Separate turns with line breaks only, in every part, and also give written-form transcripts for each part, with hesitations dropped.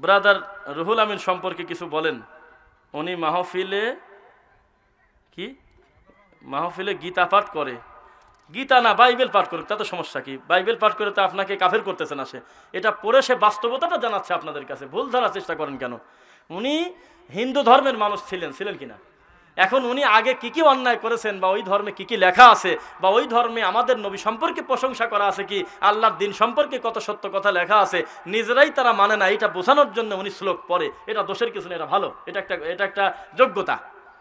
Brother Ruhul Amin সম্পর্কে কিছু বলেন। উনি মাহফিলে গীতা পাঠ করে, গীতা না বাইবেল পাঠ করে, তাতে সমস্যা কি? বাইবেল পাঠ করে তো আপনাকে কাফের করতেছে না, সে এটা পড়ে সে বাস্তবতাটা জানাচ্ছে আপনাদের কাছে। ভুল ধরার চেষ্টা করেন কেন? উনি হিন্দু ধর্মের মানুষ ছিলেন কিনা? এখন উনি আগে কি কি অন্যায় করেছেন, বা ওই ধর্মে কি কি লেখা আছে, বা ওই ধর্মে আমাদের নবী সম্পর্কে প্রশংসা করা আছে কি, আল্লাহর দিন সম্পর্কে কত সত্য কথা লেখা আছে, নিজেরাই তারা মানে না। এটা বোঝানোর জন্য উনি শ্লোক পড়ে। এটা দোষের কিছু না, এটা ভালো, এটা একটা যোগ্যতা।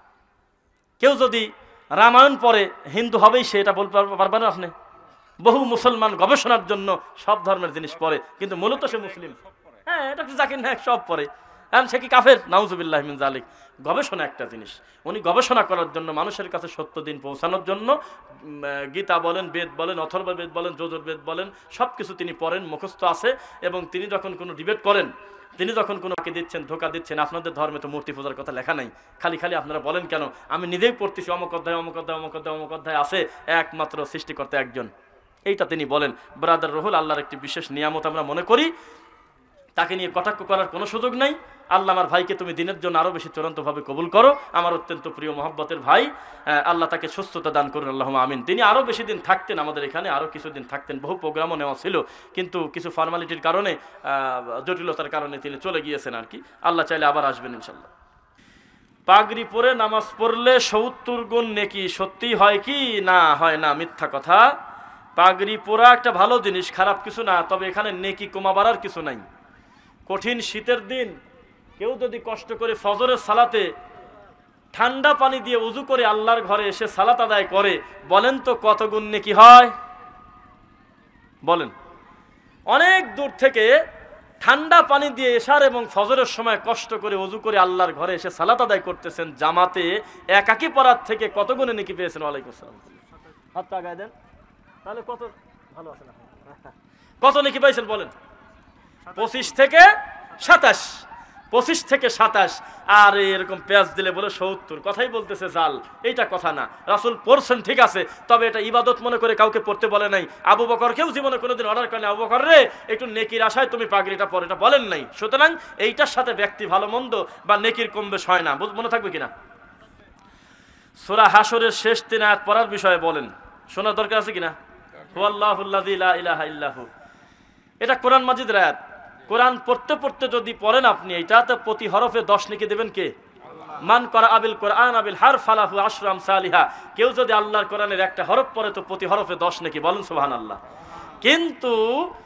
কেউ যদি রামায়ণ পড়ে হিন্দু হবেই সে, এটা বলতে পারবেন না আপনি? বহু মুসলমান গবেষণার জন্য সব ধর্মের জিনিস পড়ে, কিন্তু মূলত সে মুসলিম। হ্যাঁ, এটা জাকির নায়ক সব পড়ে, সে কি কাফের? নাউজুবিল্লাহ মিন যালিক। গবেষণা একটা জিনিস, উনি গবেষণা করার জন্য, মানুষের কাছে সত্য দিন পৌঁছানোর জন্য গীতা বলেন, বেদ বলেন, অথর্ববেদ বলেন, যজুর্বেদ বলেন, সব কিছু তিনি পড়েন, মুখস্থ আছে। এবং তিনি যখন কোনো ডিবেট করেন, তিনি যখন কোনো দিচ্ছেন, ধোকা দিচ্ছেন, আপনাদের ধর্মে তো মূর্তি পূজার কথা লেখা নাই, খালি খালি আপনারা বলেন কেন? আমি নিজেই পড়তেছি, অমুক অধ্যায় অমুক অধ্যায় অমুক অধ্যায় অমুক অধ্যায় আছে, একমাত্র সৃষ্টিকর্তা একজন। এইটা তিনি বলেন। ব্রাদার রুহুল আল্লাহর একটি বিশেষ নিয়ামত আমরা মনে করি, তাকে নিয়ে কটাক্ষ করার কোনো সুযোগ নাই। আল্লাহ আমার ভাইকে তুমি দিনের জন্য আরও বেশি চূড়ান্তভাবে কবুল করো, আমার অত্যন্ত প্রিয় মহব্বতের ভাই। আল্লাহ তাকে সুস্থতা দান করুন, আল্লাহুম্মা আমিন। তিনি আরও বেশি দিন থাকতেন আমাদের এখানে, আরও কিছুদিন থাকতেন, বহু প্রোগ্রামও নেওয়া ছিল, কিন্তু কিছু ফর্মালিটির কারণে, জটিলতার কারণে তিনি চলে গিয়েছেন আর কি। আল্লাহ চাইলে আবার আসবেন ইনশাল্লাহ। পাগড়ি পরে নামাজ পড়লে ৭০ গুণ নেকি, সত্যি হয় কি? না, হয় না, মিথ্যা কথা। পাগড়ি পরা একটা ভালো জিনিস, খারাপ কিছু না, তবে এখানে নেকি কমা বাড়ার কিছু নাই। কঠিন শীতের দিন কেউ যদি কষ্ট করে ফজরের সালাতে ঠান্ডা পানি দিয়ে উজু করে আল্লাহর ঘরে এসে সালাত আদায় করে, বলেন তো কত গুণ নেকি হয়? বলেন। অনেক দূর থেকে ঠান্ডা পানি দিয়ে এশার এবং ফজরের সময় কষ্ট করে উজু করে আল্লাহর ঘরে এসে সালাত আদায় করতেছেন, জামাতে একাকী পড়ার থেকে কত গুণে নেকি পেয়েছেন? ওয়ালাইকুম আসসালাম। হাতটা আগায় দেন, তাহলে কত ভালো আছে না? কত নেকি পাইছেন বলেন? 25 থেকে 27, 25 থেকে 27। আর এরকম পেঁয়াজ দিলে বলে 70, কথাই বলতেছে জাল। এইটা কথা না। রাসূল পড়ছেন ঠিক আছে, তবে এটা ইবাদত মনে করে কাউকে পড়তে বলে নাই। আবু বকরকেও জীবনে কোনোদিন অর্ডার করেন, আবু বকর রে একটু নেকির আশায় তুমি পাগড়িটা পর, এটা বলেন নাই। সুতরাং এইটার সাথে ব্যক্তি ভালো মন্দ বা নেকির কম বেশ হয় না। মনে থাকবে কিনা? সূরা হাশরের শেষ 3 আয়াত পড়ার বিষয়ে বলেন, শোনার দরকার আছে কিনা? হুয়াল্লাহুল্লাযী লা ইলাহা ইল্লাহু, এটা কোরআন মাজিদের আয়াত। কোরআন পড়তে পড়তে যদি পড়েন আপনি, এটাতে প্রতি হরফে 10 নেকি দেবেন কে? মান করা আবিল কোরআন আবিল হারফ ফালাহু আশরু আমসালিহা। কেউ যদি আল্লাহর কোরআনের একটা হরফ পড়ে তো প্রতি হরফে 10 নেকি। বলেন সুবহানাল্লাহ। কিন্তু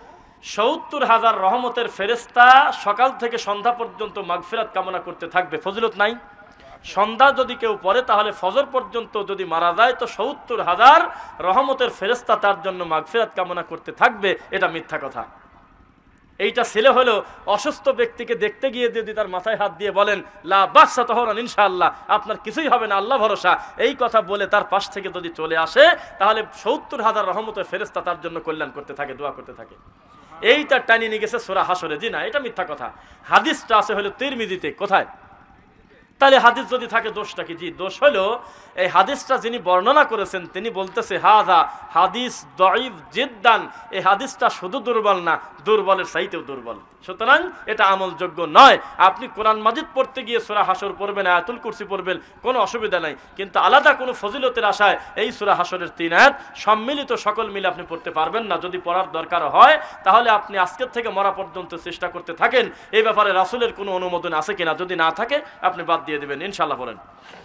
৭০,০০০ রহমতের ফেরেশতা সকাল থেকে সন্ধ্যা পর্যন্ত মাগফিরাত কামনা করতে থাকবে। ফজিলত নাই? সন্ধ্যা যদি কেউ পড়ে তাহলে ফজর পর্যন্ত যদি মারা যায় তো ৭০,০০০ রহমতের ফেরেশতা তার জন্য মাগফিরাত কামনা করতে থাকবে। এটা মিথ্যা কথা। এইটা ছেলে হলো অসুস্থ ব্যক্তিকে দেখতে গিয়ে যদি তার মাথায় হাত দিয়ে বলেন লা বাসা তহরান ইনশাআল্লাহ, আপনার কিছুই হবে না, আল্লাহ ভরসা, এই কথা বলে তার পাশ থেকে যদি চলে আসে তাহলে ৭০,০০০ রহমতের ফেরেশতা তার জন্য কল্যাণ করতে থাকে, দোয়া করতে থাকে। এইটা টানিয়ে নিয়ে গেছে সূরা হাশরে। জি না, এটা মিথ্যা কথা। হাদিসটা আছে হলো তিরমিজিতে। কোথায়? তাহলে হাদিস যদি থাকে দোষটা কি? জি, দোষ হলো এই হাদিসটা যিনি বর্ণনা করেছেন তিনি বলতেছে হাযা হাদিস দাঈফ জিদ্দান। এই হাদিসটা শুধু দুর্বল না, দুর্বলের চাইতেও দুর্বল। সুতরাং এটা আমলযোগ্য নয়। আপনি কোরআন মাজিদ পড়তে গিয়ে সূরা হাশর পড়বেন, আয়াতুল কুরসি পড়বেন, কোনো অসুবিধা নাই, কিন্তু আলাদা কোনো ফজিলতের আশায় এই সূরা হাশরের 3 আয়াত সম্মিলিত সকল মিলে আপনি পড়তে পারবেন না। যদি পড়ার দরকার হয় তাহলে আপনি আজকের থেকে মরা পর্যন্ত চেষ্টা করতে থাকেন এই ব্যাপারে রাসূলের কোনো অনুমোদন আছে কিনা। যদি না থাকে আপনি বাদ দিয়ে দিবেন ইনশাআল্লাহ। বলেন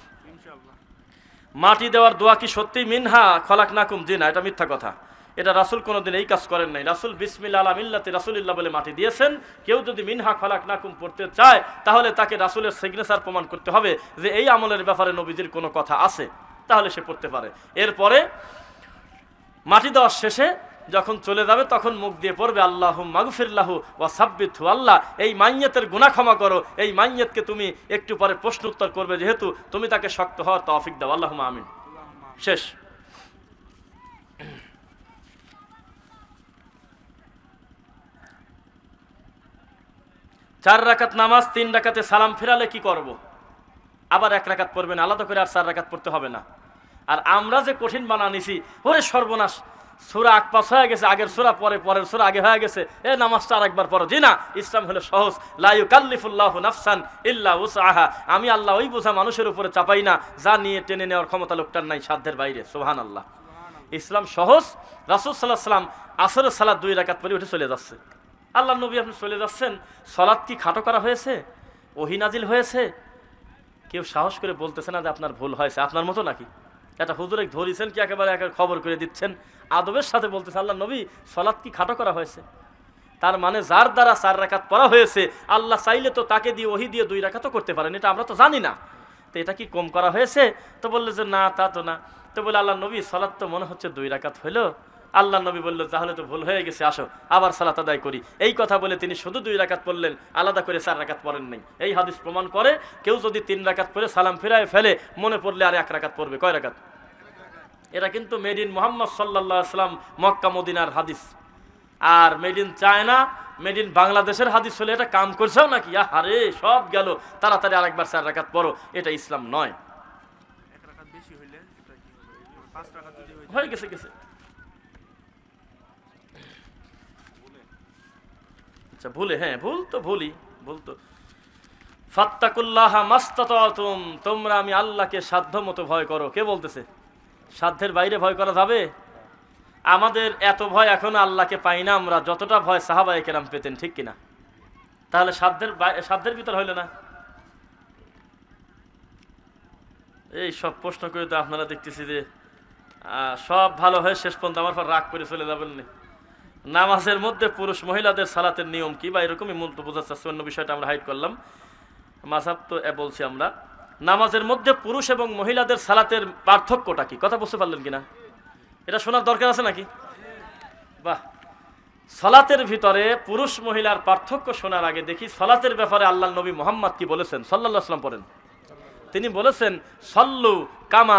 মাটি দেওয়ার দোয়া কি সত্যি মিনহা খলাকনাকুম? জি না, এটা মিথ্যা কথা। এটা রাসূল কোনোদিন এই কাজ করেন নাই। রাসূল বিসমিল্লাহ আলা মিল্লাতি রাসূলিল্লাহ বলে মাটি দিয়েছেন। কেউ যদি মিনহা খলাকনাকুম পড়তে চায় তাহলে তাকে রাসূলের সিগনেচার প্রমাণ করতে হবে যে এই আমলের ব্যাপারে নবীজির কোনো কথা আছে, তাহলে সে পড়তে পারে। এরপরে মাটি দেওয়ার শেষে যখন চলে যাবে তখন মুখ দিয়ে পড়বে আল্লাহুম্মা গফির লাহু ওয়া সাব্বিতহু। আল্লাহ এই মাইয়াতের গুনাহ ক্ষমা করো, এই মাইয়াতকে তুমি একটু পরে প্রশ্ন উত্তর করবে, যেহেতু তুমি তাকে শক্ত হওয়ার তৌফিক দাও। আল্লাহুম্মা আমিন। শেষ। 4 রাকাত নামাজ, 3 রাকাতে সালাম ফিরালে কি করব? আবার 1 রাকাত পড়বেন, আলাদা করে আর 4 রাকাত পড়তে হবে না। আর আমরা যে কঠিন বানা নিছি, ওরে সর্বনাশ, সূরা আকপাস হয়ে গেছে, আগের সূরা পরে, পরের সূরা আগে হয়ে গেছে, এ নামাজটা আরেকবার পড়ো। জি না, ইসলাম হলো সহজ। লা ইউকাল্লিফুল্লাহু নাফসান ইল্লা উসআহা। আমি আল্লাহ ওই বোঝা মানুষের উপরে চাপাই না যা নিয়ে টেনে নেওয়ার ক্ষমতা লোকটার নাই, সাধ্যের বাইরে। সুবহানাল্লাহ। ইসলাম সহজ। রাসূল সাল্লাল্লাহু আলাইহি ওয়াসাল্লাম আসরের সালাত 2 রাকাত পড়ে উঠে চলে যাচ্ছে। আল্লাহর নবী আপনি চলে যাচ্ছেন, সালাত কি খাটো করা হয়েছে? ওহী নাজিল হয়েছে? কেউ সাহস করে বলতেছে না যে আপনার ভুল হয়েছে। আপনার মতো নাকি একটা হুজুরে ধরিছেন কি একেবারে খবর করে দিচ্ছেন, আদবের সাথে বলতেছে আল্লাহ নবী সালাত কি খাটো করা হয়েছে? তার মানে যার দ্বারা 4 রাকাত পড়া হয়েছে, আল্লাহ চাইলে তো তাকে দিয়ে ওহী দিয়ে 2 রাকাতও করতে পারেন, এটা আমরা তো জানি না। তো এটা কি কম করা হয়েছে? তো বললে যে না, তা তো না। তো বলে আল্লাহ নবী সালাত তো মনে হচ্ছে 2 রাকাত হইলো। আল্লাহ নবী বললো তাহলে তো ভুল হয়ে গেছে, আসো আবার সালাত আদায় করি। এই কথা বলে তিনি শুধু 2 রাকাত পড়লেন, আলাদা করে 4 রাকাত পড়েন নাই। এই হাদিস প্রমাণ করে কেউ যদি 3 রাকাত পড়ে সালাম ফিরায় ফেলে, মনে পড়লে আর 1 রাকাত পড়বে। কয় রাকাত? এটা কিন্তু মেড ইন মুহাম্মদ সাল্লাল্লাহু আলাইহি ওয়াসাল্লাম মক্কা মদিনার হাদিস। আর made in China, made in বাংলাদেশের হাদিস হলে এটা কাম করছেও নাকি, আরে সব গেল, তাড়াতাড়ি আরেকবার 4 রাকাত পড়ো। এটা ইসলাম নয়। হয়ে গেছে গেছে। আচ্ছা ভুলে, হ্যাঁ ভুল তো ভুলই, ভুল তো। ফাত্তাকুল্লাহা মাস্তাতাতুম, তোমরা আমি আল্লাহকে সাধ্য মতো ভয় করো। কে বলতেছে? সাধ্যের বাইরে ভয় করা যাবে? আমাদের এত ভয় এখনো আল্লাহকে পাই না আমরা, যতটা ভয় সাহাবায়ে কেরাম পেতেন, ঠিক কিনা? তাহলে সাধ্যের ভিতর হইল না। এই সব প্রশ্ন করে তো আপনারা দেখতেছি যে সব ভালো হয়ে শেষ পর্যন্ত আমার পর রাগ করে চলে যাবেন না। নামাজের মধ্যে পুরুষ মহিলাদের সালাতের নিয়ম কি, বা এরকমই মূল তো বোঝার চাচ্ছি, অন্য বিষয়টা আমরা হাইড করলাম। মাযহাব তো বলছি আমরা, নামাজের মধ্যে পুরুষ এবং মহিলাদের সালাতের পার্থক্যটা কি? কথা বুঝতে পারলেন কিনা? এটা শোনার দরকার আছে নাকি? বাহ। সালাতের ভিতরে পুরুষ মহিলার পার্থক্য শোনার আগে দেখি সালাতের ব্যাপারে আল্লাহ নবী মুহাম্মদ কি বলেছেন। সাল্লাল্লাহু আলাইহি ওয়াসাল্লাম পড়েন। তিনি বলেছেন সল্লু কামা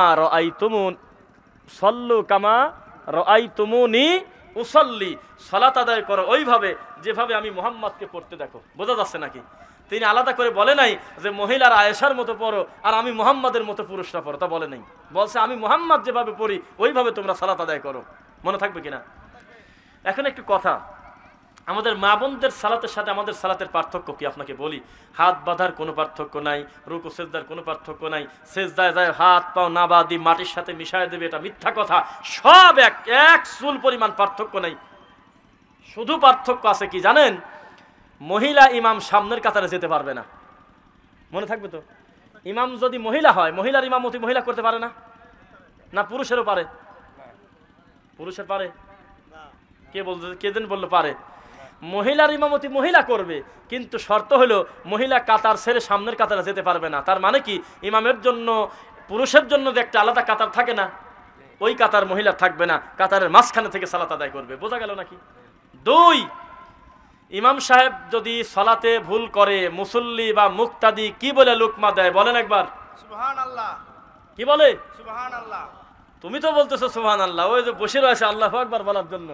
রাআইতুমুনি উসাল্লি, সালাত আদায় করো ওইভাবে যেভাবে আমি মুহাম্মদকে পড়তে দেখো। বোঝা যাচ্ছে নাকি? তিনি আলাদা করে বলে নাই যে মহিলার আয়েশার মতো পড়ো আর আমি মুহাম্মাদের মতো পুরুষরা পড়ো, তা বলে নাই। বলছে আমি মুহাম্মদ যেভাবে পড়ি ওইভাবে তোমরা সালাত আদায় করো। মনে থাকবে কিনা? এখন একটু কথা, আমাদের মা বোনদের সালাতের সাথে আমাদের সালাতের পার্থক্য কি আপনাকে বলি। হাত বাঁধার কোনো পার্থক্য নাই, রুকু সেজদার কোনো পার্থক্য নাই, সেজদায় যায় হাত পাও না বাঁধি মাটির সাথে মিশায় দেবে, এটা মিথ্যা কথা। সব এক চুল পরিমাণ পার্থক্য নাই। শুধু পার্থক্য আছে কি জানেন? মহিলা ইমাম সামনের কাতারে যেতে পারবে না। মনে থাকবে তো? ইমাম যদি মহিলা হয়, মহিলার ইমামতি মহিলা করতে পারে না? না পুরুষেরও পারে? পুরুষের পারে? কে বলতে, কে দিন বললো পারে? মহিলার ইমামতি মহিলা করবে, কিন্তু শর্ত হলো মহিলা কাতার ছেড়ে সামনের কাতারে যেতে পারবে না। তার মানে কি, ইমামের জন্য পুরুষের জন্য যে একটা আলাদা কাতার থাকে না, ওই কাতার মহিলা থাকবে না, কাতারের মাঝখানে থেকে সালাত আদায় করবে। বোঝা গেল নাকি? 2, ইমাম সাহেব যদি সালাতে ভুল করে, মুসল্লি বা মুক্তাদি কি বলে লুকমা দেয়? বলেন একবার সুবহানাল্লাহ। কি বলে? সুবহানাল্লাহ। তুমি তো বলতেছো সুবহানাল্লাহ, ওই যে বসে রয়েছে আল্লাহু আকবার বলার জন্য।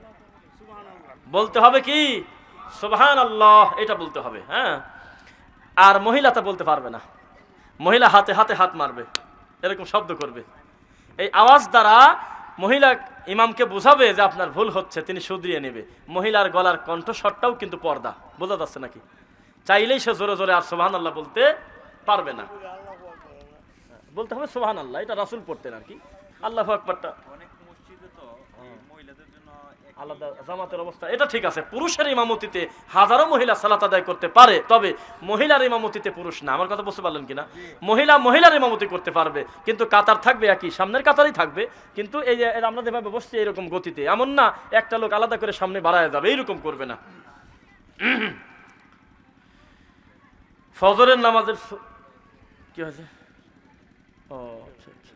বলতে হবে কি? সুবহানাল্লাহ, এটা বলতে হবে। হ্যাঁ, আর মহিলা তা বলতে পারবে না। মহিলা হাতে হাতে হাত মারবে, এরকম শব্দ করবে। এই আওয়াজ দ্বারা মহিলা ইমামকে বুঝাবে যে আপনার ভুল হচ্ছে, তিনি শুধরিয়ে নেবে। মহিলার গলার কণ্ঠস্বরটাও কিন্তু পর্দা। বোঝা যাচ্ছে নাকি? চাইলেই সে জোরে জোরে আর সুবহানাল্লাহ বলতে পারবে না। বলতে হবে সুবহানাল্লাহ, এটা রাসূল পড়তেন আর কি। আল্লাহু আকবারটা আলাদা জামাতের অবস্থা, এটা ঠিক আছে। পুরুষের ইমামতিতে হাজারো মহিলা সালাত আদায় করতে পারে, তবে মহিলার ইমামতিতে পুরুষ না। আমার কথা বুঝতে পারলেন কিনা? মহিলার ইমামতি করতে পারবে, কিন্তু কাতার থাকবে একই, সামনের কাতারই থাকবে। কিন্তু এই যে আমরা যেভাবে বসছি এরকম গতিতে, এমন না একটা লোক আলাদা করে সামনে বাড়ায় যাবে, এইরকম করবে না। ফজরের নামাজের কি হয়েছে? ও আচ্ছা আচ্ছা।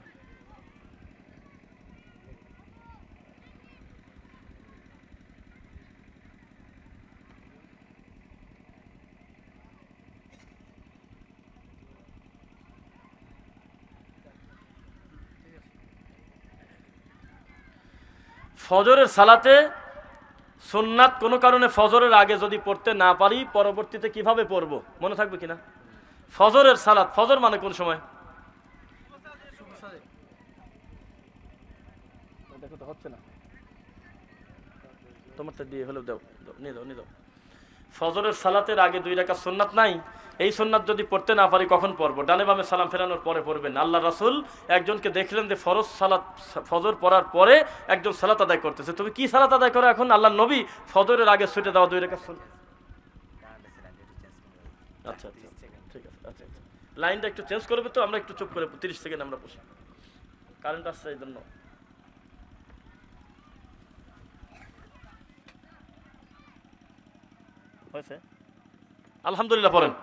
ফজরের সালাতে সুন্নাত কোনো কারণে ফজরের আগে যদি পড়তে না পারি, পরবর্তীতে কিভাবে পড়বো? মনে থাকবে কিনা? ফজরের সালাত, ফজর মানে কোন সময়? দেখো তো হচ্ছে না। তোমারটা দিয়ে হলেও দাও, নিয়ে দাও, নিয়ে দাও। ফজরের সালাতের আগে 2 রাকাত সুন্নাত নাই? এই সুন্নাত যদি পড়তে না পারি কখন পড়বো? ডানে বামে সালাম ফেরানোর পরে পড়বেন। আল্লাহ রাসূল একজনকে দেখলেন যে ফরজ সালাত, ফজর পড়ার পরে একজন সালাত আদায় করতেছে। তুমি কি সালাত আদায় করো এখন? আল্লাহ নবী ফজরের আগে ছুটে দাও 2 রাকাত সুন্নাত। আচ্ছা আচ্ছা ঠিক আছে, আচ্ছা আচ্ছা লাইনটা একটু চেঞ্জ করবে তো, আমরা একটু চুপ করে 30 সেকেন্ড আমরা বসি, কারেন্ট আসছে এই জন্য। হয়েছে? আলহামদুলিল্লাহ পড়েন।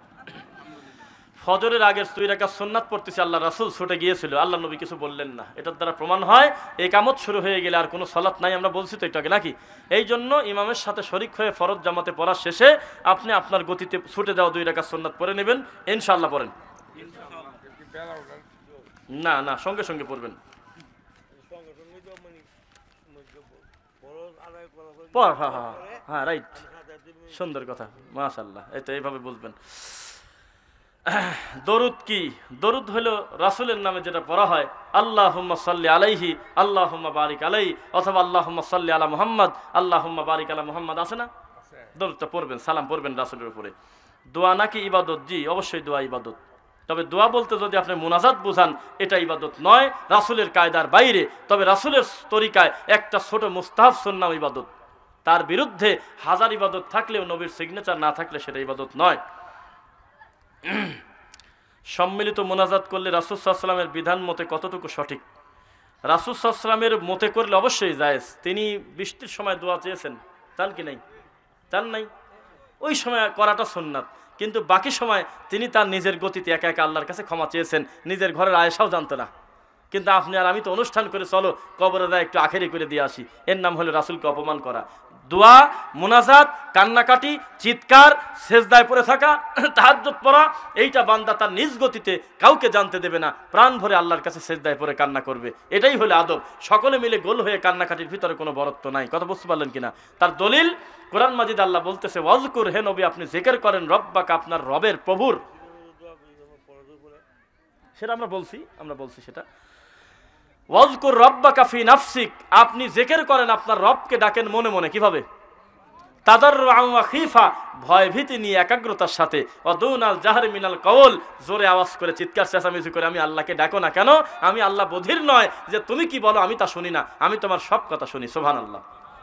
ফজরের আগের 2 রাকাত সুন্নাত পড়তেছি, আল্লাহ রাসূল ছুটে গিয়েছিল, আল্লাহ নবী কিছু বললেন না। এটার দ্বারা প্রমাণ হয় ইকামত শুরু হয়ে গেলে আর কোনো সালাত নাই, আমরা বলছি তো একটু আগে নাকি? এই জন্য ইমামের সাথে শরীক হয়ে ফরজ জামাতে পড়ার শেষে আপনি আপনার গতিতে ছুটে যাওয়া 2 রাকাত সুন্নাত পড়ে নেবেন ইনশাআল্লাহ। পড়েন। না না, সঙ্গে সঙ্গে পড়বেন। হ্যাঁ হ্যাঁ হ্যাঁ রাইট, সুন্দর কথা, মাশাআল্লাহ। এই তো এইভাবে বুঝবেন। দরুদ কি? দরুদ হলো রাসূলের নামে যেটা পড়া হয়, আল্লাহুম্মা সাল্লি আলাইহি, আল্লাহুম্মা বারিক আলাইহি, অথবা আল্লাহুম্মা সাল্লি আলা মুহাম্মদ, আল্লাহুম্মা বারিক আলা মুহাম্মদ, আছে না? দরুদটা পড়বেন, সালাম পড়বেন রাসূলের উপরে। দোয়া নাকি ইবাদত? জি অবশ্যই দোয়া ইবাদত। তবে দোয়া বলতে যদি আপনি মুনাজাত বুঝান, এটা ইবাদত নয়, রাসূলের কায়দার বাইরে। তবে রাসূলের তরিকায় একটা ছোট মুস্তাহাব সুন্নাহ ইবাদত। তার বিরুদ্ধে হাজার ইবাদত থাকলেও নবীর সিগনেচার না থাকলে সেটা ইবাদত নয়। সম্মিলিত মোনাজাত করলে রাসূল সাল্লাল্লাহু আলাইহি ওয়াসাল্লামের বিধান মতে কতটুকু সঠিক? রাসূল সাল্লাল্লাহু আলাইহি ওয়াসাল্লামের মতে করলে অবশ্যই জায়েজ। তিনি বৃষ্টির সময় দোয়া চেয়েছেন, চান কি নাই? চান নাই? ওই সময় করাটা সুন্নাত, কিন্তু বাকি সময় তিনি তার নিজের গতিতে একা একা আল্লাহর কাছে ক্ষমা চেয়েছেন। নিজের ঘরের আয়েশাও জানতো না, কিন্তু আপনি আর আমি তো অনুষ্ঠান করে চলো কবরে যায় একটু আখেরি করে দিয়ে আসি, এর নাম হলো রাসূলকে অপমান করা। দোয়া, মুনাজাত, কান্নাকাটি, চিৎকার, সেজদায় পড়ে থাকা, তাহাজ্জুদ পড়া, এইটা বান্দা তার নিজ গতিতে কাউকে জানতে দেবে না, প্রাণ ভরে আল্লাহর কাছে সেজদায় পড়ে কান্না করবে, এটাই হলো আদব। সকলে মিলে গোল হয়ে কান্নাকাটির ভিতরে কোনো বরত্ব নাই। কথা বুঝতে পারলেন কিনা? তার দলিল কোরআন মাজিদ আল্লাহ বলতেছে, ওয়াজকুর, হে নবী আপনি জিকির করেন রব্বাকা, আপনার রবের, প্রভুর। সেটা আমরা বলছি সেটা ওয়াজকুর রব্বাকা ফি নাফসিক, আপনি জিকির করেন, আপনার রবকে ডাকেন মনে মনে। কিভাবে? তাদাররুআন ওয়া খিফা, ভয় ভীতি নিয়ে একাগ্রতার সাথে। ওয়াদুনাল জাহরি মিনাল কওল, জোরে আওয়াজ করে চিৎকার চেঁচামেচি করে আমি আল্লাহকে ডাকো না। কেন? আমি আল্লাহ বধির নয় যে তুমি কি বলো আমি তা শুনি না, আমি তোমার সব কথা শুনি। সুবহানাল্লাহ।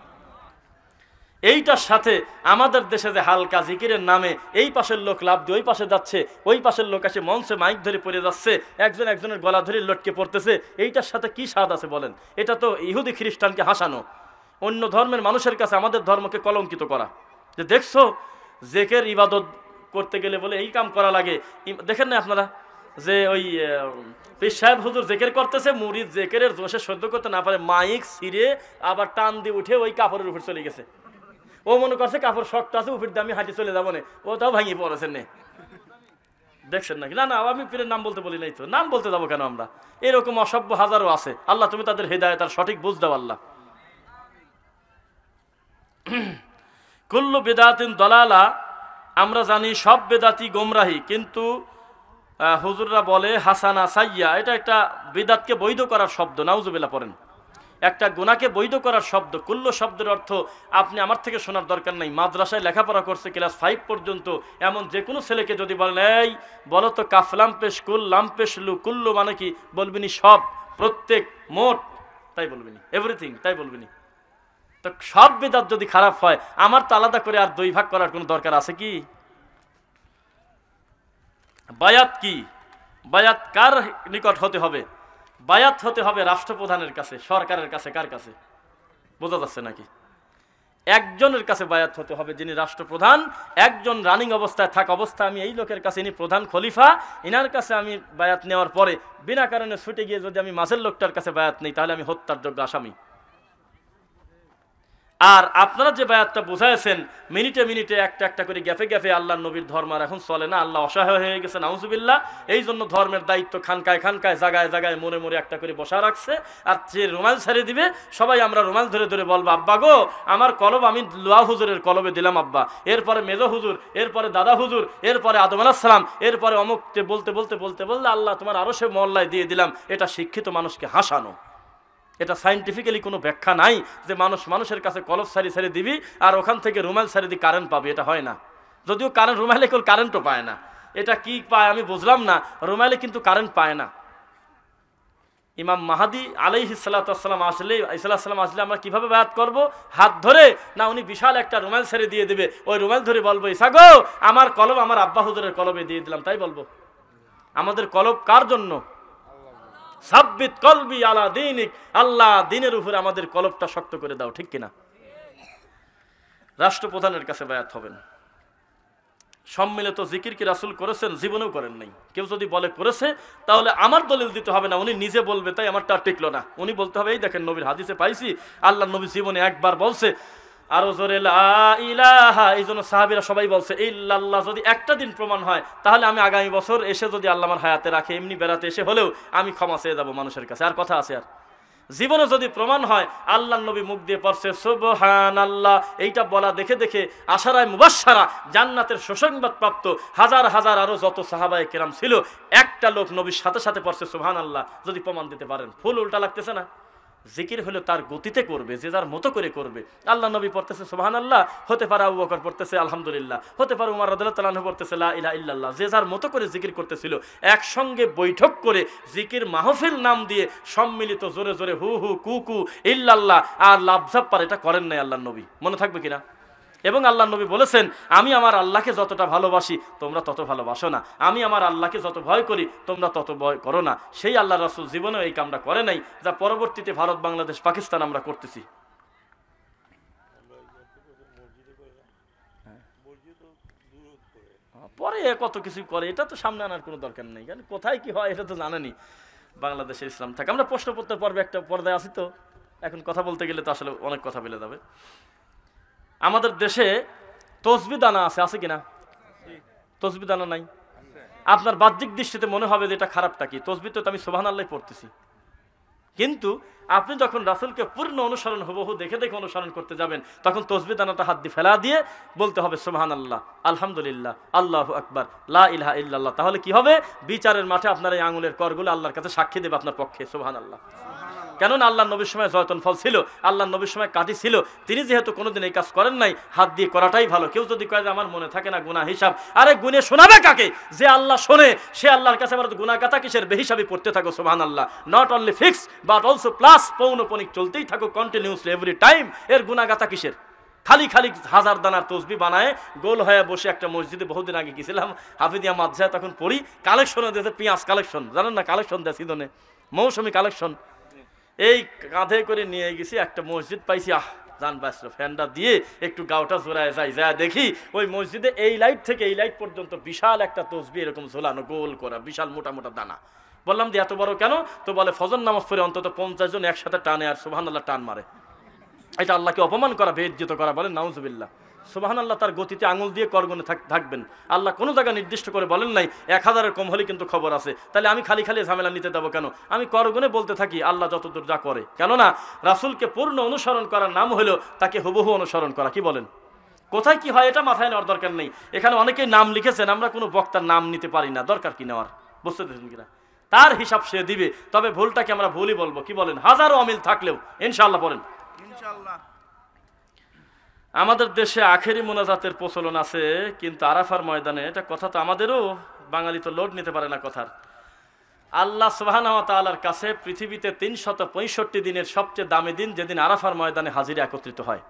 এইটার সাথে আমাদের দেশে যে হালকা জিকিরের নামে এই পাশের লোক লাভ দিয়ে ওই পাশে যাচ্ছে, ওই পাশের লোক এসে মঞ্চে মাইক ধরে পড়ে যাচ্ছে, একজন একজনের গলা ধরে লটকে পড়তেছে, এইটার সাথে কি স্বাদ আছে বলেন? এটা তো ইহুদি খ্রিস্টানকে হাসানো, অন্য ধর্মের মানুষের কাছে আমাদের ধর্মকে কলঙ্কিত করা। যে দেখছো জেকের ইবাদত করতে গেলে বলে এই কাম করা লাগে। দেখেন না আপনারা যে ওই পীর সাহেব হুজুর জেকের করতেছে, মুরিদ জেকেরের জোশে সহ্য করতে না পারে, মাইক ছিঁড়ে আবার টান দিয়ে উঠে ওই কাপড়ের উপর চলে গেছে। ও মনে করছে কাপড় শক্ত আছে, উপর দিয়ে আমি হাঁটি চলে যাবো না, ওটাও ভাঙিয়ে পড়েছেন নে। দেখছেন নাকি? না না, আমি পীরের নাম বলতে বলি নাই তো, নাম বলতে যাবো কেন আমরা? এরকম অসভ্য হাজারও আছে। আল্লাহ তুমি তাদের হেদায়েত আর সঠিক বুঝ দাও আল্লাহ। কুল্লু বিদআতিন দালালা, আমরা জানি সব বেদাতি গোমরাহি, কিন্তু হুজুররা বলে হাসানা সাইয়া, এটা একটা বিদআতকে বৈধ করার শব্দ। নাউজুবিল্লাহ পড়েন। একটা গুনাহকে বৈধ করার শব্দ। কুল্লু শব্দের অর্থ আপনি আমার থেকে শোনার দরকার নাই, মাদ্রাসায় লেখাপড়া করছে ক্লাস 5 পর্যন্ত, এমন যে কোনো ছেলেকে যদি বলেন এই বলো তো কাফলাম পেশ কুল লাম পেশ লু, কুল্লু মানে কি? বলবিনি সব, প্রত্যেক, মোট, তাই বলবিনি, এভরিথিং, তাই বলবিনি। তো সব বিদআত যদি খারাপ হয়, আমার তো আলাদা করে আর 2 ভাগ করার কোনো দরকার আছে কি? বায়াত কি? বায়াত কার নিকট হতে হবে? বায়াত হতে হবে রাষ্ট্রপ্রধানের কাছে, সরকারের কাছে। কার কাছে? বোঝা যাচ্ছে নাকি? একজনের কাছে বায়াত হতে হবে, যিনি রাষ্ট্রপ্রধান। একজন রানিং অবস্থায় থাকা অবস্থায় আমি এই লোকের কাছে, ইনি প্রধান খলিফা, ইনার কাছে আমি বায়াত নেওয়ার পরে বিনা কারণে ছুটে গিয়ে যদি আমি মাঝের লোকটার কাছে বায়াত নেই, তাহলে আমি হত্যার যোগ্য আসামি। আর আপনারা যে বায়াতটা বুঝাইছেন, মিনিটে মিনিটে একটা একটা করে গ্যাপে গ্যাপে আল্লাহর নবীর ধর্ম আর এখন চলে না, আল্লাহ অসহায় হয়ে গেছে, নাউজুবিল্লাহ। এই জন্য ধর্মের দায়িত্ব খানকায় খানকায়, জায়গায় জায়গায়, মোড়ে মোড়ে একটা করে বসা রাখছে। আর যে রুমাল ছেড়ে দিবে, সবাই আমরা রুমাল ধরে ধরে বলবো, আব্বা গো আমার কলব আমি লোয়া হুজুরের কলবে দিলাম আব্বা, এরপরে মেজো হুজুর, এরপরে দাদা হুজুর, এরপরে আদম আলাইহিস সালাম, এরপরে অমুকতে বলতে বলতে বলতে বলতে আল্লাহ তোমার আরো সে মহল্লায় দিয়ে দিলাম। এটা শিক্ষিত মানুষকে হাসানো, এটা সায়েন্টিফিক্যালি কোনো ব্যাখ্যা নাই যে মানুষের কাছে কলপ সারি সারি দিবি আর ওখান থেকে রুমাল সারি দিয়ে কারেন্ট পাবি, এটা হয় না। যদিও রুমালে কেউ কারেন্টও পায় না, এটা কি পায় আমি বুঝলাম না, রুমালে কিন্তু কারেন্ট পায় না। ইমাম মাহাদি আলাইহিস সালাতু ওয়াস সালাম আসলে আমরা কিভাবে বায়াত করব? হাত ধরে না, উনি বিশাল একটা রুমাল ছেড়ে দিয়ে দেবে, ওই রুমাল ধরে বলবো ঈসা গো আমার কলব আমার আব্বা হুজুরের কলবে দিয়ে দিলাম, তাই বলবো। আমাদের কলব কার জন্য? সাব্বিত কলবি আলা দীনিক, আল্লাহ দিনের উপরে আমাদের কলবটা শক্ত করে দাও, ঠিক কিনা? রাষ্ট্রপ্রধানের কাছে বায়াত হবেন। সম্মিলিত জিকির কি রাসূল করেছেন? জীবনেও করেন নাই। কেউ যদি বলে করেছে তাহলে আমার দলিল দিতে হবে না, উনি নিজে বলবে তাই আমারটা টিকলো না। উনি বলতে হবে এই দেখেন নবীর হাদিসে পাইছি, আল্লাহ নবী জীবনে একবার বলছে, আরো জোরে লা ইলাহা, এই জন্য সাহাবীরা সবাই বলছে ইল্লাল্লাহ। যদি একটা দিন প্রমাণ হয় তাহলে আমি আগামী বছর এসে যদি আল্লাহ আমার হায়াতে রাখে, এমনি বেড়াতে এসে হলেও আমি ক্ষমা চেয়ে যাবো মানুষের কাছে। আর কথা আছে? আর জীবনে যদি প্রমাণ হয় আল্লাহ নবী মুখ দিয়ে পড়ছে সুবহানাল্লাহ, এইটা বলা দেখে দেখে আশারায় মুবাশশারা জান্নাতের সুসংবাদ প্রাপ্ত হাজার হাজার আরো যত সাহাবায়ে কেরাম ছিল, একটা লোক নবীর সাথে সাথে পড়ছে সুবহানাল্লাহ, যদি প্রমাণ দিতে পারেন। ফুল উল্টা লাগতেছে না? জিকির হলো তার গতিতে করবে, যে যার মতো করে করবে। আল্লাহ নবী পড়তেছে সুবহানাল্লাহ, হতে পারে আবু বকর পড়তেছে আলহামদুলিল্লাহ, হতে পারে উমর রাদিয়াল্লাহু তাআলা আনহু পড়তেছে লা ইলাহা ইল্লাল্লাহ। যে যার মতো করে জিকির করতেছিল। একসঙ্গে বৈঠক করে জিকির মাহফিল নাম দিয়ে সম্মিলিত জোরে জোরে হু হু কু কু ইল্লাল্লাহ আর লাফঝাপ পার, এটা করেন নাই আল্লাহ নবী। মনে থাকবে কিনা? এবং আল্লাহ নবী বলেছেন আমি আমার আল্লাহকে যতটা ভালোবাসি তোমরা তত ভালোবাসো না, আমি আমার আল্লাহকে যত ভয় করি তোমরা তত ভয় করো না। সেই আল্লাহ রাসূল জীবনেও এই কামটা করে নাই, যা পরবর্তীতে ভারত, বাংলাদেশ, পাকিস্তান আমরা করতেছি। পরে কত কিছু করে, এটা তো সামনে আনার কোনো দরকার নেই, কারণ কোথায় কি হয় এটা তো জানেনি। বাংলাদেশের ইসলাম থাকে। আমরা প্রশ্নপত্র পর্বে একটা পর্দায় আছি, তো এখন কথা বলতে গেলে তো আসলে অনেক কথা বলে যাবে। আমাদের দেশে তসবিহ দানা আছে কিনা? তসবিহ দানা নাই? আপনার বাহ্যিক দৃষ্টিতে মনে হবে যে এটা খারাপটা কি, তসবিহ তো আমি সুবহানাল্লাহ পড়তেছি। কিন্তু আপনি যখন রাসূলকে পূর্ণ অনুসরণ হুবহু দেখে দেখে অনুসরণ করতে যাবেন, তখন তসবিহ দানাটা হাত দিয়ে ফেলা দিয়ে বলতে হবে সুবহানাল্লাহ, আলহামদুলিল্লাহ, আল্লাহু আকবার, লা ইলাহা ইল্লাল্লাহ। তাহলে কি হবে? বিচারের মাঠে আপনার এই আঙুলের করগুলো আল্লাহর কাছে সাক্ষী দেবে আপনার পক্ষে। সুবহানাল্লাহ। কেননা আল্লাহ নবীর সময় জয়তন ফল ছিল, আল্লাহ নবীর সময় কাঠি ছিল, তিনি যেহেতু কোনোদিন এই কাজ করেন নাই, হাত দিয়ে করাটাই ভালো। কেউ যদি কয় যে আমার মনে থাকে না গুনাহ হিসাব, আরে গুনে শোনাবে কাকে? যে আল্লাহ শোনে সে আল্লাহর কাছে আবার গুনাহ গাতা কিসের? বেহিসাবি পড়তে থাকো সুবহানাল্লাহ। Not only fix but also plus, পৌনপনিক চলতেই থাকো কন্টিনিউসলি এভরি টাইম। এর গুনাহ গাতা কিসের? খালি খালি হাজার দানার তসবি বানায় গোল হয়ে বসে একটা মসজিদে বহুদিন আগে গেছিলাম, হাফিজিয়া মাদ্রাসায়, তখন পড়ি কালেকশনে দিয়েছে পেঁয়াজ কালেকশন, জানেন না কালেকশন দেয় সিজনে, মৌসুমি কালেকশন। এই কাঁধে করে নিয়ে গেছি, একটা মসজিদ পাইছি, জান বাঁচলো, ফ্যানটা দিয়ে একটু গাওটা জোড়ায় যাই, যা দেখি ওই মসজিদে এই লাইট থেকে এই লাইট পর্যন্ত বিশাল একটা তসবি এরকম ঝোলানো, গোল করা, বিশাল মোটা মোটা দানা। বললাম যে এত বড় কেন? তো বলে ফজর নামাজ পড়ে অন্তত 50 জন একসাথে টানে আর সুবহানাল্লাহ টান মারে, এটা আল্লাহকে অপমান করা, বেইজ্জত করা। বলেন নাউজুবিল্লাহ। সুবহানাল্লাহ তার গতিতে আঙুল দিয়ে করগুনে থাকবেন। আল্লাহ কোনো জায়গা নির্দিষ্ট করে বলেন নাই 1000-এর কম হলে কিন্তু খবর আছে। তাহলে আমি খালি খালি ঝামেলা নিতে দেবো কেন? আমি করগুনে বলতে থাকি, আল্লাহ যতদূর যা করে। কেননা রাসূলকে পূর্ণ অনুসরণ করার নাম হলো তাকে হুবহু অনুসরণ করা। কি বলেন? কোথায় কি হয় এটা মাথায় নেওয়ার দরকার নেই। এখানে অনেকেই নাম লিখেছেন, আমরা কোনো বক্তার নাম নিতে পারি না, দরকার কি নেওয়ার? বুঝতে পেরেছেন কিনা? তার হিসাব সে দিবে, তবে ভুলটাকে আমরা ভুলই বলবো। কি বলেন? হাজারো অমিল থাকলেও ইনশাআল্লাহ বলেন ইনশাআল্লাহ। আমাদের দেশে আখেরি মোনাজাতের প্রচলন আছে, কিন্তু আরাফার ময়দানে, এটা কথা তো আমাদেরও, বাঙালি তো লোড নিতে পারে না কথার। আল্লাহ সুবহানাহু ওয়া তাআলার কাছে পৃথিবীতে 365 দিনের সবচেয়ে দামি দিন যেদিন আরাফার ময়দানে হাজিরা একত্রিত হয়।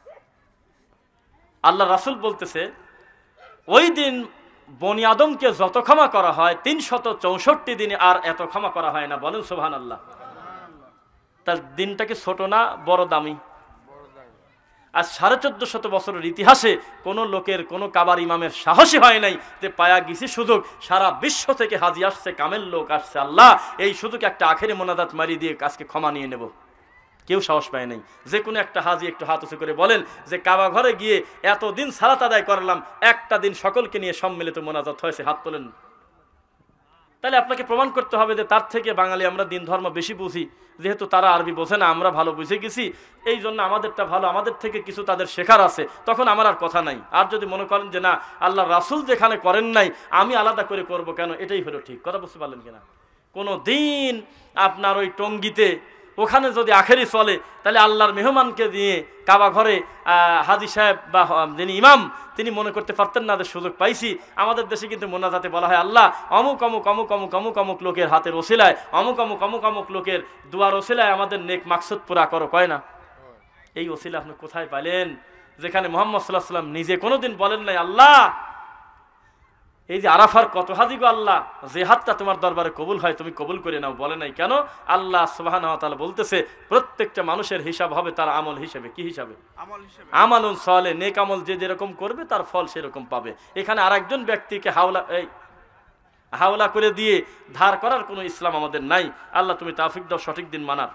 আল্লাহ রাসূল বলতেছে ওই দিন বনি আদমকে যত ক্ষমা করা হয় 364 দিনে আর এত ক্ষমা করা হয় না। বলেন সুবহানাল্লাহ। তার দিনটা কি ছোট না বড় দামি? আজ 1450 বছরের ইতিহাসে কোনো লোকের, কোনো কাবার ইমামের সাহসী হয় নাই যে পায়া গেছি সুযোগ, সারা বিশ্ব থেকে হাজি আসছে, কামেল লোক আসছে, আল্লাহ এই সুযোগ একটা আখেরি মোনাজাত মারি দিয়ে আজকে ক্ষমা নিয়ে নেব। কেউ সাহস পায় নাই। যে কোনো একটা হাজি একটু হাত উঁচু করে বলেন যে কাবা ঘরে গিয়ে এতদিন সালাত আদায় করলাম, একটা দিন সকলকে নিয়ে সম্মিলিত মোনাজাত হয়েছে, হাত তোলেন। তাহলে আপনাকে প্রমাণ করতে হবে যে তার থেকে বাঙালি আমরা দিন ধর্ম বেশি বুঝি, যেহেতু তারা আরবি বোঝে না, আমরা ভালো বুঝে গেছি, এই জন্য আমাদেরটা ভালো, আমাদের থেকে কিছু তাদের শেখার আছে, তখন আমার আর কথা নাই। আর যদি মনে করেন যে না আল্লাহ রাসূল যেখানে করেন নাই আমি আলাদা করে করব কেন, এটাই হলো ঠিক কথা। বুঝতে পারলেন কিনা? কোনো দিন আপনার ওই টঙ্গিতে ওখানে যদি আখেরি চলে তাহলে আল্লাহর মেহমানকে দিয়ে কাবা ঘরে হাজী সাহেব বা যিনি ইমাম তিনি মনে করতে পারতেন না যে সুযোগ পাইছি। আমাদের দেশে কিন্তু মোনাজাতে বলা হয় আল্লাহ অমুক অমুক অমুক অমুক অমুক অমুক লোকের হাতের ওসিলায় অমুক অমুক অমুক অমুক লোকের দুয়ার ওসিলায় আমাদের নেক মাকসুদ পুরা করো, কয় না? এই ওসিলা আপনি কোথায় পাইলেন যেখানে মুহাম্মদ সাল্লাল্লাহু আলাইহি ওয়াসাল্লাম নিজে কোনোদিন বলেন নাই আল্লাহ এই যে আরাফার কত হাজি গো আল্লাহ যে হাতটা তোমার দরবারে কবুল হয় তুমি কবুল করে নাও, বলে নাই কেন? আল্লাহ সুবহানাহু ওয়া তাআলা বলতেছে প্রত্যেকটা মানুষের হিসাব হবে তার আমল হিসেবে। কি হিসাবে? আমালুন সালেহ, নেক আমল যে যেরকম করবে তার ফল সেরকম পাবে। এখানে আরেকজন ব্যক্তিকে হাওলা করে দিয়ে ধার করার কোনো ইসলাম আমাদের নাই। আল্লাহ তুমি তৌফিক দাও সঠিক দিন মানার।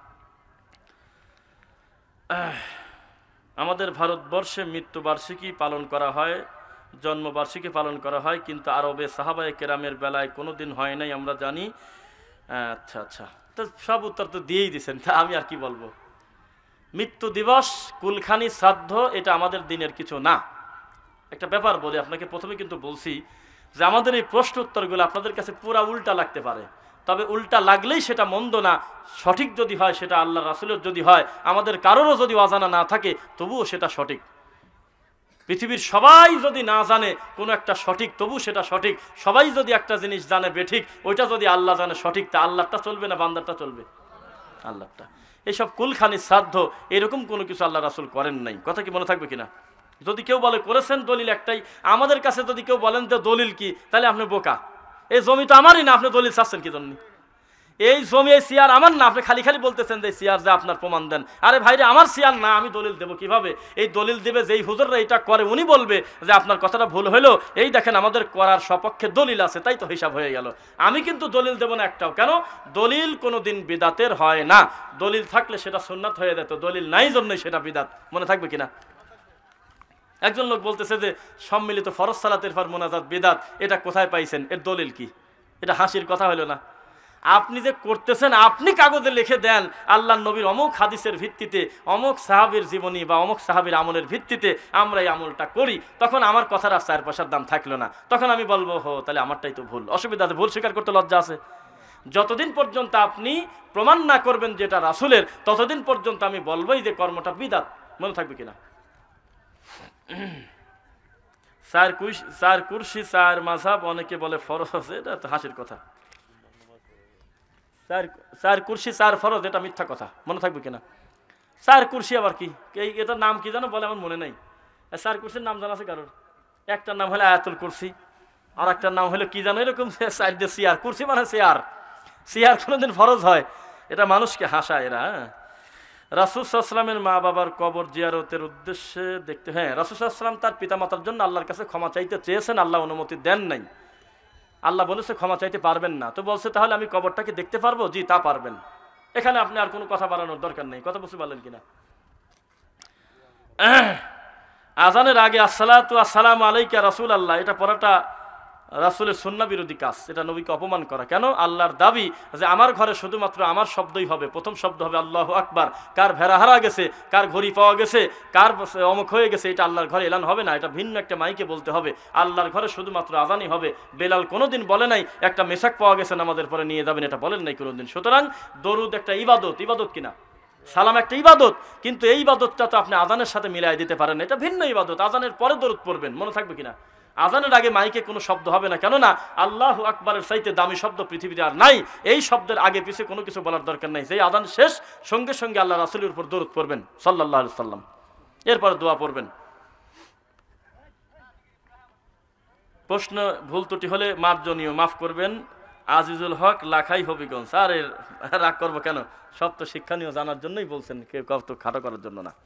আমাদের ভারতবর্ষে মৃত্যুবার্ষিকী পালন করা হয়, জন্মবার্ষিকী পালন করা হয়, কিন্তু আরবে সাহাবায়ে কেরামের বেলায় কোনো দিন হয় নাই আমরা জানি। আচ্ছা আচ্ছা, তো সব উত্তর তো দিয়েই দিয়েছেন, তা আমি আর কি বলবো। মৃত্যু দিবস, কুলখানি, শ্রাদ্ধ এটা আমাদের দিনের কিছু না। একটা ব্যাপার বলি আপনাকে, প্রথমে কিন্তু বলছি যে আমাদের এই প্রশ্ন উত্তরগুলো আপনাদের কাছে পুরা উল্টা লাগতে পারে, তবে উল্টা লাগলেই সেটা মন্দ না। সঠিক যদি হয় সেটা আল্লাহ রাসূলের যদি হয়, আমাদের কারোরও যদি অজানা না থাকে তবুও সেটা সঠিক। পৃথিবীর সবাই যদি না জানে কোনো একটা সঠিক তবু সেটা সঠিক। সবাই যদি একটা জিনিস জানে বেঠিক, ওইটা যদি আল্লাহ জানে সঠিক, তা আল্লাহটা চলবে না বান্দারটা চলবে? আল্লাহটা। এইসব কুলখানি শ্রাদ্ধ এরকম কোনো কিছু আল্লাহ রাসূল করেন নাই। কথা কি মনে থাকবে কিনা? যদি কেউ বলে করেছেন দলিল একটাই, আমাদের কাছে যদি কেউ বলেন যে দলিল কি, তাহলে আপনি বোকা। এই জমি তো আমারই না, আপনি দলিল চাচ্ছেন কি জন্য? এই জমি এই চেয়ার আমার না, আপনি খালি খালি বলতেছেন যে চেয়ার যে আপনার প্রমাণ দেন। আরে ভাইরে আমার চেয়ার না, আমি দলিল দেবো কিভাবে? এই দলিল দেবে যেই হুজুররা এটা করে উনি বলবে যে আপনার কথাটা ভুল হলো, এই দেখেন আমাদের করার সপক্ষে দলিল আছে, তাই তো হিসাব হয়ে গেল। আমি কিন্তু দলিল দেবো না একটাও। কেন? দলিল কোনোদিন বিদাতের হয় না। দলিল থাকলে সেটা সুন্নাত হয়ে যেত, দলিল নাই জন্যই সেটা বিদাত। মনে থাকবে কিনা? একজন লোক বলতেছে যে সম্মিলিত ফরজ সালাতের পর মোনাজাত বিদাত, এটা কোথায় পাইছেন? এর দলিল কি? এটা হাসির কথা হলো না? আপনি যে করতেছেন, আপনি কাগজে লিখে দেন আল্লাহর নবীর অমুক হাদিসের ভিত্তিতে, অমুক সাহাবীর জীবনী বা অমুক সাহাবীর আমলের ভিত্তিতে আমরা এই আমলটা করি, তখন আমার কথার আর 4 পয়সার দাম থাকলো না। তখন আমি বলবো হো তাহলে আমারটাই তো ভুল। অসুবিধা আছে, ভুল স্বীকার করতে লজ্জা আছে? যতদিন পর্যন্ত আপনি প্রমাণ না করবেন যেটা রাসূলের, ততদিন পর্যন্ত আমি বলবোই যে কর্মটা বিদাত। মনে থাকবে কিনা? 4 কুরসি 4 মাযহাব, অনেকে বলে ফরজ আছে, এটা তো হাসির কথা। 4 কুরসি 4 ফরজ, এটা মিথ্যা কথা। মনে থাকবে কিনা? 4 কুরসি আবার কি? এটার নাম কি জানো বলে আমার মনে নাই। 4 কুরসির নাম জানা আছে কারোর? একটার নাম হলো আয়াতুল কুরসি, আর একটার নাম হলো কি জানো, এরকম চেয়ার। কুরসি মানে চেয়ার। চেয়ার কোনোদিন ফরজ হয়? এটা মানুষকে হাসায় এরা। রাসূল সাল্লাল্লাহু আলাইহি ওয়াসাল্লামের মা বাবার কবর জিয়ারতের উদ্দেশ্যে দেখতে, হ্যাঁ, রাসূল সাল্লাল্লাহু আলাইহি ওয়াসাল্লাম তার পিতামাতার জন্য আল্লাহর কাছে ক্ষমা চাইতে চেয়েছেন, আল্লাহ অনুমতি দেন নাই। আল্লাহ বলেছে ক্ষমা চাইতে পারবেন না, তো বলছে তাহলে আমি কবরটাকে দেখতে পারবো? জি, তা পারবেন। এখানে আপনি আর কোনো কথা বাড়ানোর দরকার নেই। কথা বুঝতে পারলেন কিনা? আজানের আগে আসসালাতু আসসালামু আলাইকা রাসূলুল্লাহ, এটা পড়াটা রাসূলের সুন্নাহ বিরোধী কাজ। এটা নবীকে অপমান করা। কেন? আল্লাহর দাবি যে আমার ঘরে শুধুমাত্র আমার শব্দই হবে, প্রথম শব্দ হবে আল্লাহু আকবার। কার ভেড়া হারা গেছে, কার ঘড়ি পাওয়া গেছে, কার অমুক হয়ে গেছে, এটা আল্লাহর ঘরে এলান হবে না, এটা ভিন্ন একটা মাইকে বলতে হবে। আল্লাহর ঘরে শুধুমাত্র আজানই হবে। বেলাল কোনোদিন বলে নাই একটা মেসাক পাওয়া গেছে নামাজের পরে নিয়ে যাবেন, এটা বলেন নাই কোনোদিন। সুতরাং দরুদ একটা ইবাদত, ইবাদত কিনা? সালাম একটা ইবাদত, কিন্তু এই ইবাদতটা তো আপনি আজানের সাথে মিলাই দিতে পারেন, এটা ভিন্ন ইবাদত। আজানের পরে দরুদ পড়বেন। মনে থাকবে কিনা? আজানের আগে মাইকে কোনো শব্দ হবে না। কেননা আল্লাহু আকবারের চাইতে দামি শব্দ পৃথিবীতে আর নাই। এই শব্দের আগে পিছে কোনো কিছু বলার দরকার নাই। যেই আজান শেষ, সঙ্গে সঙ্গে আল্লাহ রাসূলের উপর দরুদ পড়বেন সাল্লাল্লাহু আলাইহি সাল্লাম, এরপর দোয়া পড়বেন। প্রশ্ন ভুল ত্রুটি হলে মার্জনীয়, মাফ করবেন। আজিজুল হক, লাখাই হবিগঞ্জ। আর এর রাগ করবো কেন? সব তো শিক্ষণীয় জানার জন্যই বলছেন, কেউ কত খাটো করার জন্য না।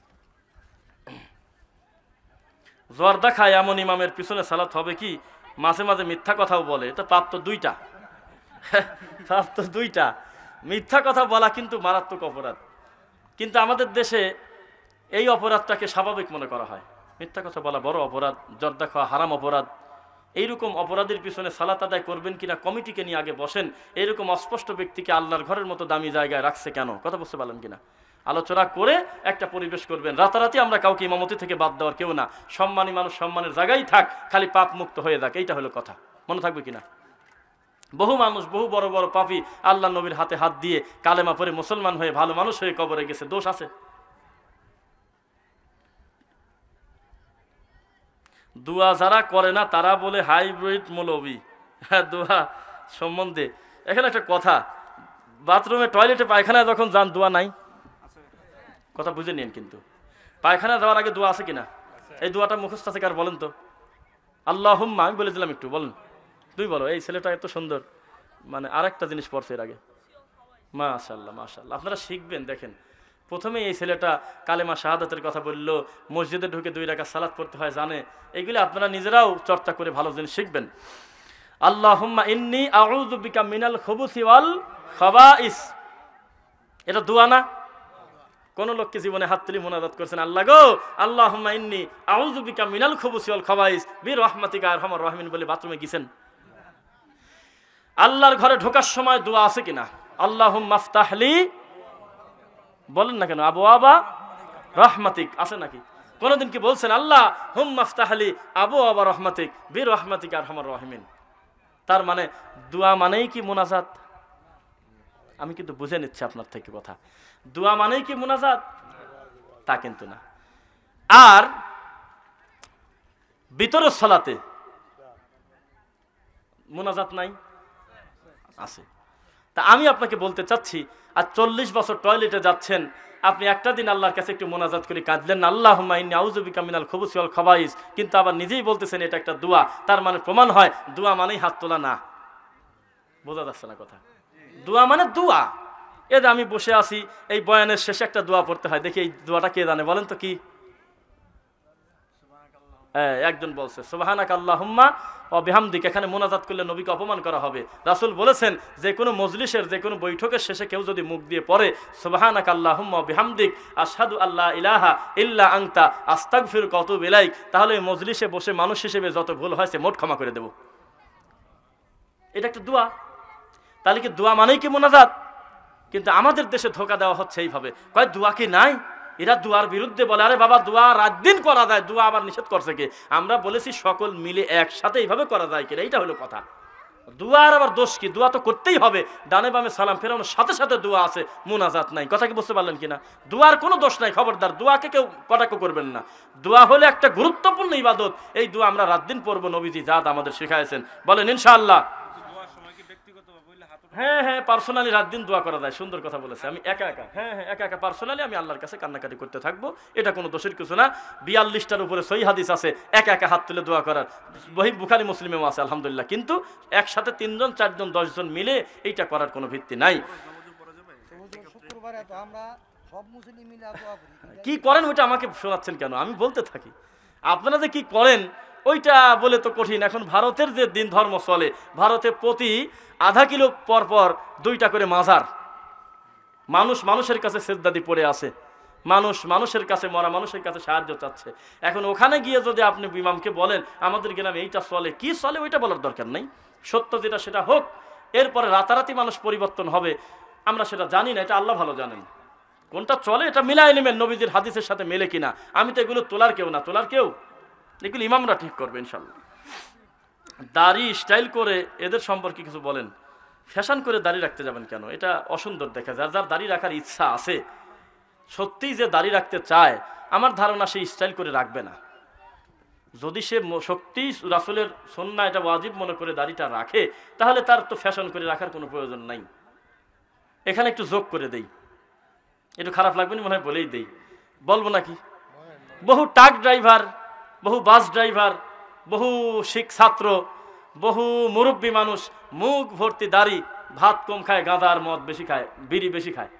জর্দা খায় এমন ইমামের পিছনে সালাত হবে কি? মাঝে মাঝে মিথ্যা কথাও বলে, এটা পাপ তো 2টা। পাপ তো 2টা। মিথ্যা কথা বলা কিন্তু মারাত্মক অপরাধ, কিন্তু আমাদের দেশে এই অপরাধটাকে স্বাভাবিক মনে করা হয়। মিথ্যা কথা বলা বড় অপরাধ, জর্দা খাওয়া হারাম অপরাধ। এইরকম অপরাধের পিছনে সালাত আদায় করবেন কিনা কমিটিকে নিয়ে আগে বসেন। এইরকম অস্পষ্ট ব্যক্তিকে আল্লাহর ঘরের মতো দামি জায়গায় রাখছে কেন? কথা বুঝতে পারলেন কিনা? আলোচনা করে একটা পরিবেশ করবেন। রাতারাতি আমরা কাউকে ইমামতি থেকে বাদ দেওয়ার কেউ না। সম্মানী মানুষ সম্মানের জায়গায় থাক, খালি পাপ মুক্ত হয়ে যাক, এইটা হলো কথা। মনে থাকবে কিনা? বহু মানুষ, বহু বড় বড় পাপী আল্লাহ নবীর হাতে হাত দিয়ে কালেমা পড়ে মুসলমান হয়ে ভালো মানুষ হয়ে কবরে গেছে, দোষ আছে? দোয়া যারা করে না তারা বলে হাইব্রিড মৌলবী। হ্যাঁ, দোয়া সম্বন্ধে এখানে একটা কথা, বাথরুমে টয়লেটে পায়খানায় যখন যান দোয়া নাই, কথা বুঝে নিন। কিন্তু পায়খানা যাওয়ার আগে দোয়া আছে কিনা? এই দোয়াটা মুখস্থ আছে কার বলেন তো? আল্লাহুম্মা, আমি বলে দিলাম, একটু বলেন, তুই বলো। এই ছেলেটা এত সুন্দর, মানে আরেকটা জিনিস পড়ছে এর আগে, মাশাআল্লাহ মাশাআল্লাহ। আপনারা শিখবেন, দেখেন প্রথমে এই ছেলেটা কালেমা শাহাদাতের কথা বললো, মসজিদে ঢুকে 2 রাকাত সালাত পড়তে হয় জানে, এগুলো আপনারা নিজেরাও চর্চা করে ভালো জিনিস শিখবেন। আল্লাহুম্মা ইন্নী আউযু বিকা মিনাল খুবুসি ওয়াল খাবাইস, এটা দোয়া না? কোন লোককে জীবনে হাত তুলি মুনাজাত করছেন, আল্লাহ গো আল্লাহুম্মা ইন্নী আউযু বিকা মিনাল খুবুসি ওয়াল খাবাইস বিরহমাতিকা আরহামার রাহিমিন বলে বাথরুমে গেছেন? আল্লাহর ঘরে ঢোকার সময় দোয়া আছে কিনা? আল্লাহুম্মা আফতাহলি, বলেন না কেন, আবওয়াবা রাহমাতিক আছে নাকি? কোনদিন কি বলছেন আল্লাহ হুম্মা আফতাহলি আবওয়াবা রাহমাতিক বিরহমাতিকা আরহামার রাহিমিন? তার মানে দোয়া মানেই কি মুনাজাত? আমি কিন্তু বুঝে নিচ্ছি আপনার থেকে কথা, দোয়া মানেই কি মুনাজাত? তা কিন্তু না। আর ভিতরের সালাতে মুনাজাত নাই? আছে। তা আমি আপনাকে বলতে চাচ্ছি, আর 40 বছর টয়লেটে যাচ্ছেন, আপনি একটা দিন আল্লাহর কাছে একটু মোনাজাত করে কাঁদলেন না, আল্লাহুম্মা ইন্নী আউযু বিকা মিনাল খুবুসি ওয়াল খাবাইস, কিন্তু আবার নিজেই বলতেছেন এটা একটা দোয়া, তার মানে প্রমাণ হয় দোয়া মানেই হাত তোলা না। বোঝা যাচ্ছে না কথা? দোয়া মানে দোয়া। এই যে আমি বসে আছি, এই বয়ানের শেষে একটা দোয়া পড়তে হয়, দেখি এই দোয়াটা কে জানে বলেন তো কি? একজন বলছে সুবহানাকা আল্লাহুম্মা ওয়া বিহামদিক, এখানে মুনাজাত করলে নবীকে অপমান করা হবে। রাসূল বলেছেন যে কোনো মজলিসের, যে কোনো বৈঠকের শেষে কেউ যদি মুখ দিয়ে পড়ে সুবহানাকা আল্লাহুম্মা ওয়া বিহামদিক আশহাদু আল্লা ইলাহা ইল্লা আনতা আস্তাগফিরুকা ওয়া আতুবু ইলাইক, তাহলে এই মজলিসে বসে মানুষ হিসেবে যত ভুল হয়েছে মোট ক্ষমা করে দেব। এটা একটা দোয়া। তাহলে কি দোয়া মানেই কি মুনাজাত? কিন্তু আমাদের দেশে ধোঁকা দেওয়া হচ্ছে এইভাবে, কয় দোয়া কি নাই? এরা দুয়ার বিরুদ্ধে বলে, আরে বাবা দোয়া রাত দিন করা যায়, দোয়া আবার নিষেধ করছে কে? আমরা বলেছি সকল মিলে একসাথে এইভাবে করা যায় কিনা, এইটা হলো কথা। দোয়ার আবার দোষ কি? দোয়া তো করতেই হবে, ডানে বামে সালাম ফেরানোর সাথে সাথে দোয়া আছে, মুনাজাত নাই। কথা কি বুঝতে পারলেন কিনা? দোয়ার কোনো দোষ নাই, খবরদার দোয়াকে কেউ কটাক্ষ করবেন না। দোয়া হলে একটা গুরুত্বপূর্ণ ইবাদত, এই দোয়া আমরা রাত দিন পড়বো, নবীজি জাত আমাদের শিখাইছেন, বলেন ইনশাআল্লাহ। হ্যাঁ হ্যাঁ, পার্সোনালি রাত দিন দোয়া করা যায়, সুন্দর কথা বলেছে। আমি একা একা, হ্যাঁ হ্যাঁ, একা একা পার্সোনালি আমি আল্লাহর কাছে কান্নাকাটি করতে থাকবো, এটা কোনো দোষের কিছু না। 42টার উপরে সহিহ হাদিস আছে একা একা হাত তুলে দোয়া করার, বহি বুখারী মুসলিমেও আছে আলহামদুলিল্লাহ, কিন্তু একসাথে 3 জন 4 জন 10 জন মিলে এইটা করার কোনো ভিত্তি নাই। কি করেন ওইটা আমাকে শোনাচ্ছেন কেন? আমি বলতে থাকি, আপনারা যে কি করেন ওইটা বলে তো কঠিন। এখন ভারতের যে দিন ধর্ম চলে, ভারতে প্রতি আধা কিলো পর পর 2টা করে মাজার, মানুষ মানুষের কাছে সেজদাদি পড়ে আছে, মানুষ মানুষের কাছে, মরা মানুষের কাছে সাহায্য চাচ্ছে। এখন ওখানে গিয়ে যদি আপনি ইমামকে বলেন আমাদের গ্রামে এইটা চলে, কি চলে ওইটা বলার দরকার নেই, সত্য যেটা সেটা হোক। এরপরে রাতারাতি মানুষ পরিবর্তন হবে, আমরা সেটা জানি না, এটা আল্লাহ ভালো জানেন কোনটা চলে। এটা মিলাই নেবেন নবীজির হাদিসের সাথে মেলে কিনা। আমি তো এগুলো তোলার কেউ না, তোলার কেউ, এগুলো ইমামরা ঠিক করবে ইনশাল্লাহ। দাড়ি স্টাইল করে এদের সম্পর্কে কিছু বলেন। ফ্যাশন করে দাড়ি রাখতে যাবেন কেন? এটা অসুন্দর দেখা যায়। যার দাড়ি রাখার ইচ্ছা আছে, সত্যিই যে দাড়ি রাখতে চায়, আমার ধারণা সে স্টাইল করে রাখবে না। যদি সে সত্যি রাসূলের সুন্নাহ এটা ওয়াজিব মনে করে দাড়িটা রাখে, তাহলে তার তো ফ্যাশন করে রাখার কোনো প্রয়োজন নাই। এখানে একটু যোগ করে দেই, একটু খারাপ লাগবে না মনে হয় বলেই দেই, বলবো নাকি? বহু ট্রাক ড্রাইভার, বহু বাস ড্রাইভার, বহু শিখ ছাত্র, বহু মুরব্বী মানুষ, মুখ ভর্তি দাড়ি, ভাত কম খায়, গাঁজা আর মদ বেশি খায়, বিড়ি বেশি খায়।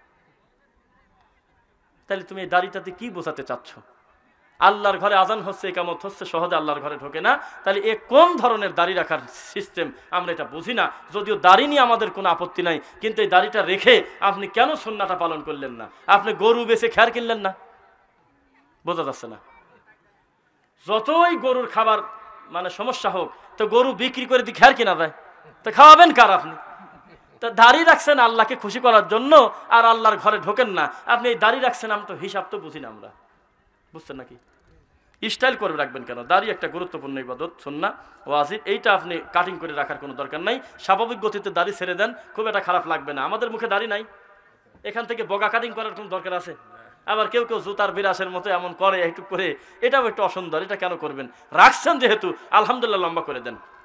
তাহলে তুমি এই দাড়িটাতে কি বোঝাতে চাচ্ছ? আল্লাহর ঘরে আজান হচ্ছে, ইকামত হচ্ছে, সহজে আল্লাহর ঘরে ঢোকে না। তাহলে এ কোন ধরনের দাড়ি রাখার সিস্টেম? আমরা এটা বুঝি না। যদিও দাড়ি নিয়ে আমাদের কোনো আপত্তি নাই, কিন্তু এই দাড়িটা রেখে আপনি কেন সুন্নাহটা পালন করলেন না? আপনি গরু বেচে খ্যার কিনলেন না? বোঝা যাচ্ছে না। যতই গরুর খাবার মানে সমস্যা হোক, তো গরু বিক্রি করে দিয়ে খ্যার কিনা যায়, তো খাওয়াবেন কার আপনি? তা দাড়ি রাখছেন আল্লাহকে খুশি করার জন্য, আর আল্লাহর ঘরে ঢোকেন না। আপনি এই দাড়ি রাখছেন, আমি তো হিসাব তো বুঝি না আমরা, বুঝছেন নাকি? স্টাইল করে রাখবেন কেন? দাড়ি একটা গুরুত্বপূর্ণ ইবাদত, সুন্নাহ, ওয়াজিব। এইটা আপনি কাটিং করে রাখার কোনো দরকার নাই। স্বাভাবিক গতিতে দাড়ি ছেড়ে দেন, খুব একটা খারাপ লাগবে না। আমাদের মুখে দাড়ি নাই, এখান থেকে বগা কাটিং করার কোনো দরকার আছে? আবার কেউ কেউ জুতার বিরাসের মতো এমন করে একটু করে, এটাও একটু অসুন্দর। এটা কেন করবেন? রাখছেন যেহেতু আলহামদুলিল্লাহ লম্বা করে দেন।